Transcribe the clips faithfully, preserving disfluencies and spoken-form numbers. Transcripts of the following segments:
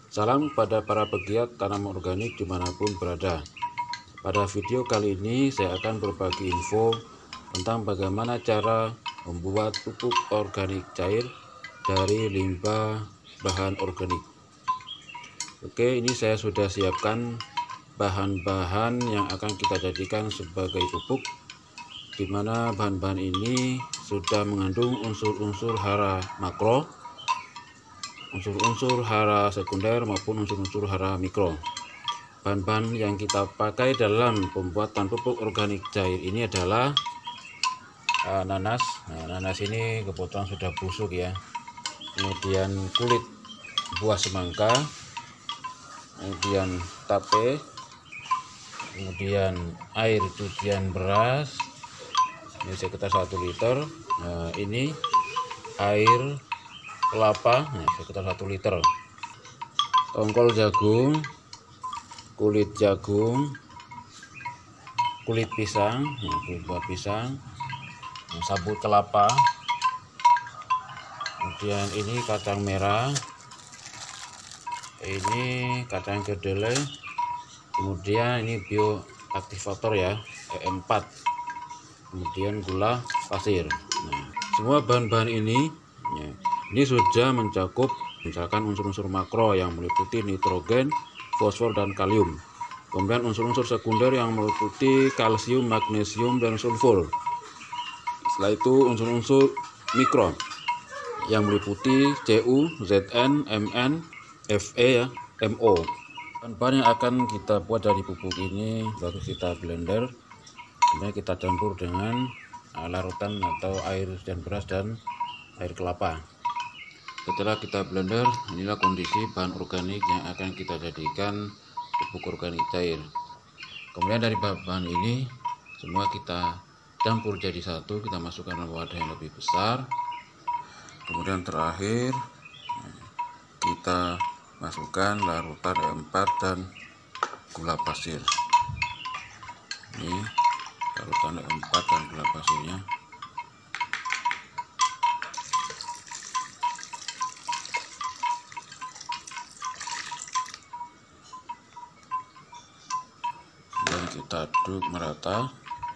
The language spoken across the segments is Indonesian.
Salam pada para pegiat tanam organik dimanapun berada. Pada video kali ini saya akan berbagi info tentang bagaimana cara membuat pupuk organik cair dari limbah bahan organik. Oke, ini saya sudah siapkan bahan-bahan yang akan kita jadikan sebagai pupuk, di mana bahan-bahan ini sudah mengandung unsur-unsur hara makro, unsur-unsur hara sekunder maupun unsur-unsur hara mikro. Bahan-bahan yang kita pakai dalam pembuatan pupuk organik cair ini adalah uh, nanas. Nah, nanas ini kebetulan sudah busuk ya. Kemudian kulit buah semangka, kemudian tape, kemudian air cucian beras ini sekitar satu liter. Nah, ini air kelapa, nah, sekitar satu liter. Tongkol jagung, kulit jagung, kulit pisang, nah, kulit buah pisang, nah, sabut kelapa, kemudian ini kacang merah, ini kacang kedelai, kemudian ini bioaktivator ya, E empat, kemudian gula pasir. Nah, semua bahan-bahan ini ya, ini sudah mencakup misalkan unsur-unsur makro yang meliputi nitrogen, fosfor, dan kalium. Kemudian unsur-unsur sekunder yang meliputi kalsium, magnesium, dan sulfur. Setelah itu unsur-unsur mikro yang meliputi C U, Z N, M N, F E, ya, M O. Bahan-bahan yang akan kita buat dari pupuk ini baru kita blender, kemudian kita campur dengan larutan atau air dan beras dan air kelapa. Setelah kita blender, inilah kondisi bahan organik yang akan kita jadikan pupuk organik cair. Kemudian dari bahan ini semua kita campur jadi satu, kita masukkan dalam wadah yang lebih besar. Kemudian terakhir kita masukkan larutan E empat dan gula pasir. Ini larutan E empat dan gula pasirnya. Dan kita aduk merata.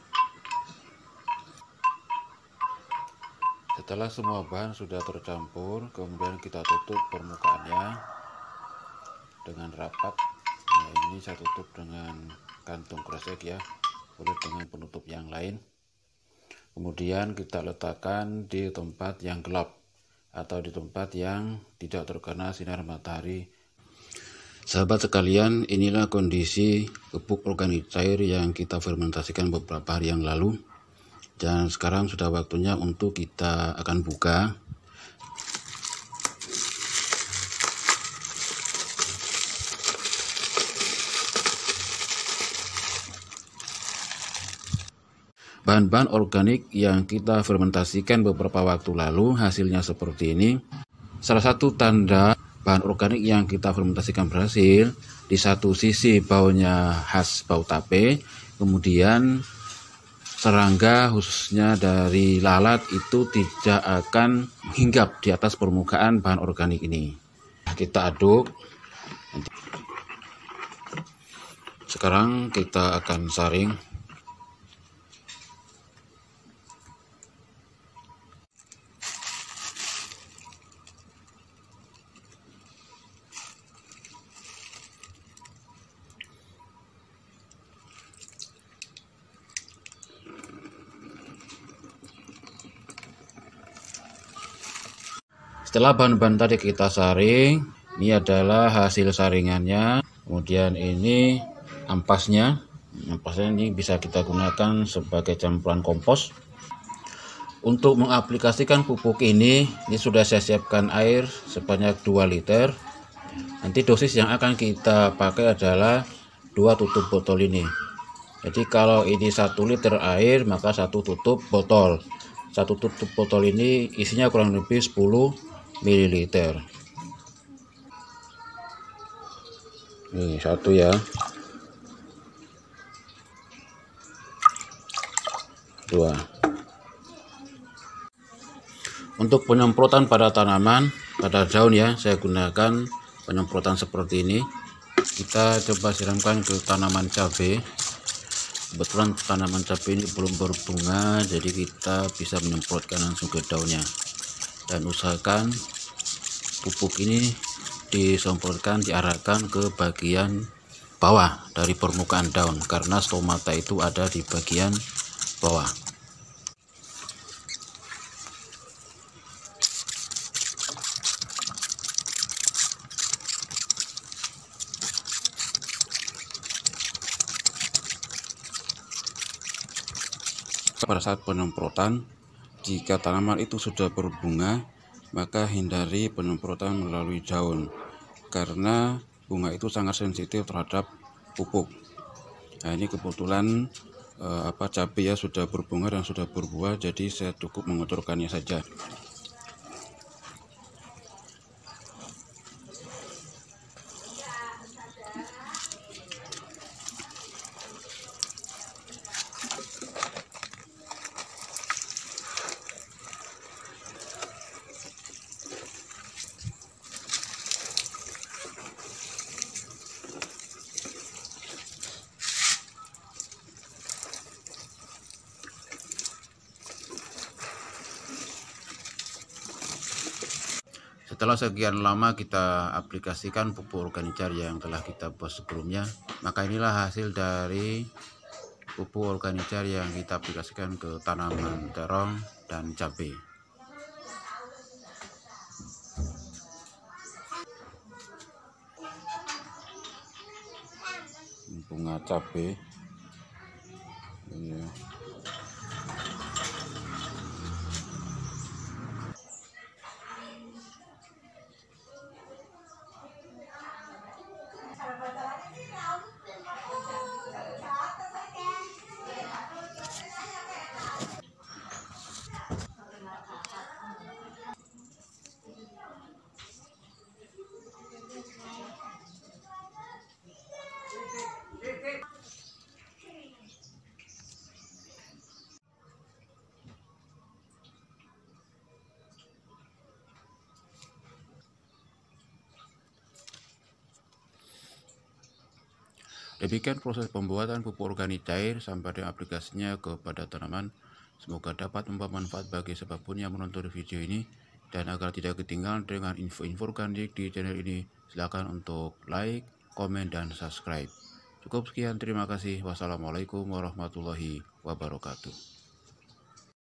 Setelah semua bahan sudah tercampur, kemudian kita tutup permukaannya dengan rapat. Nah, ini saya tutup dengan kantung kresek ya, boleh dengan penutup yang lain. Kemudian kita letakkan di tempat yang gelap atau di tempat yang tidak terkena sinar matahari. Sahabat sekalian, inilah kondisi pupuk organik cair yang kita fermentasikan beberapa hari yang lalu. Dan sekarang sudah waktunya untuk kita akan buka. Bahan-bahan organik yang kita fermentasikan beberapa waktu lalu hasilnya seperti ini. Salah satu tanda bahan organik yang kita fermentasikan berhasil, di satu sisi baunya khas bau tape, kemudian serangga khususnya dari lalat itu tidak akan hinggap di atas permukaan bahan organik ini. Kita aduk. Sekarang kita akan saring. Setelah bahan-bahan tadi kita saring, ini adalah hasil saringannya. Kemudian ini ampasnya. Ampasnya ini bisa kita gunakan sebagai campuran kompos. Untuk mengaplikasikan pupuk ini, ini sudah saya siapkan air sebanyak dua liter. Nanti dosis yang akan kita pakai adalah dua tutup botol ini. Jadi kalau ini satu liter air, maka satu tutup botol. Satu tutup botol ini isinya kurang lebih sepuluh mililiter. Ini satu ya, dua. Untuk penyemprotan pada tanaman, pada daun ya, saya gunakan penyemprotan seperti ini. Kita coba siramkan ke tanaman cabai. Kebetulan tanaman cabai ini belum berbunga, jadi kita bisa menyemprotkan langsung ke daunnya. Dan usahakan pupuk ini disemprotkan, diarahkan ke bagian bawah dari permukaan daun, karena stomata itu ada di bagian bawah. Pada saat penyemprotan, jika tanaman itu sudah berbunga, maka hindari penyemprotan melalui daun, karena bunga itu sangat sensitif terhadap pupuk. Nah, ini kebetulan eh, apa cabai ya sudah berbunga dan sudah berbuah, jadi saya cukup mengotorkannya saja. Setelah sekian lama kita aplikasikan pupuk organik cair yang telah kita buat sebelumnya, maka inilah hasil dari pupuk organik cair yang kita aplikasikan ke tanaman terong dan cabai. Bunga cabai. Iya. Demikian proses pembuatan pupuk organik cair sampai dengan aplikasinya kepada tanaman. Semoga dapat membawa manfaat bagi siapapun yang menonton video ini. Dan agar tidak ketinggalan dengan info-info organik di channel ini, silakan untuk like, komen, dan subscribe. Cukup sekian, terima kasih. Wassalamualaikum warahmatullahi wabarakatuh.